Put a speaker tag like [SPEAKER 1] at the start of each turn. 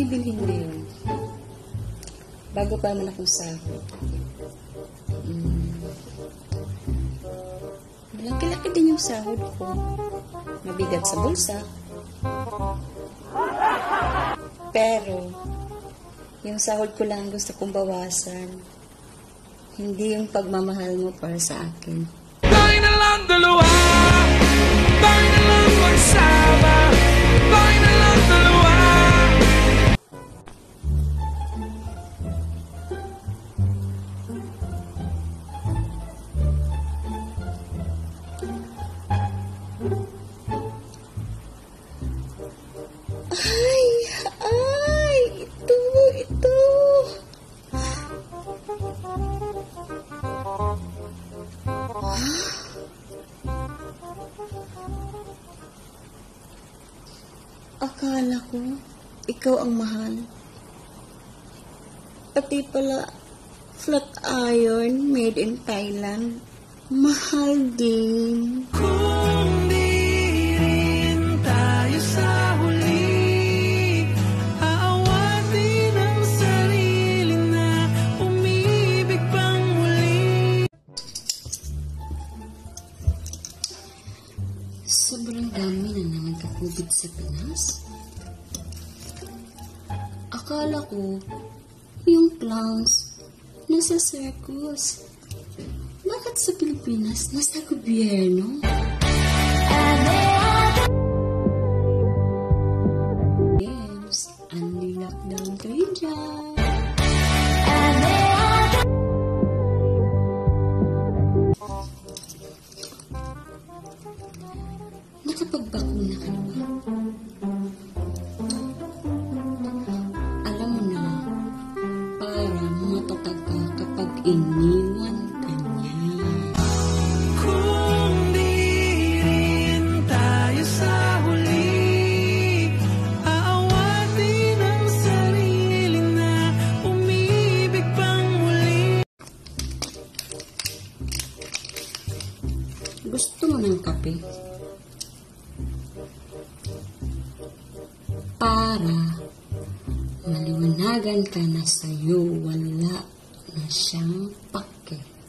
[SPEAKER 1] bibilhin mo yun? Bago pa naman akong sahod. Malaki-laki din yung sahod ko. Mabigat sa bulsa. Pero, yung sahod ko lang gusto kong bawasan. Hindi yung pagmamahal mo para sa akin.
[SPEAKER 2] Tayo na lang dalawa, tayo na lang magsama, tayo na lang dalawa.
[SPEAKER 1] Ito. Akala ko, ikaw ang mahal. Pati pala, flat iron made in Thailand. Mahal din.
[SPEAKER 2] Kung di rin tayo sa huli, aawatin ang sarili na umibig pang muli.
[SPEAKER 1] Sobrang dami na naman ka-COVID sa Pinas. Akala ko, yung clowns, nasa circus. Bakit sa Pilipinas, nasa gobyerno? Yes, anti-lockdown kayo dyan. Nakapagbakuna ka na ba? Alam mo na, para matatag ka kapag iniwan ka niya.
[SPEAKER 2] Kung di rin tayo sa huli, aawatin ang sarili na umibig pang muli.
[SPEAKER 1] Gusto mo ng kape? Para maliwanagan ka na sa'yo, wala na siyang pake.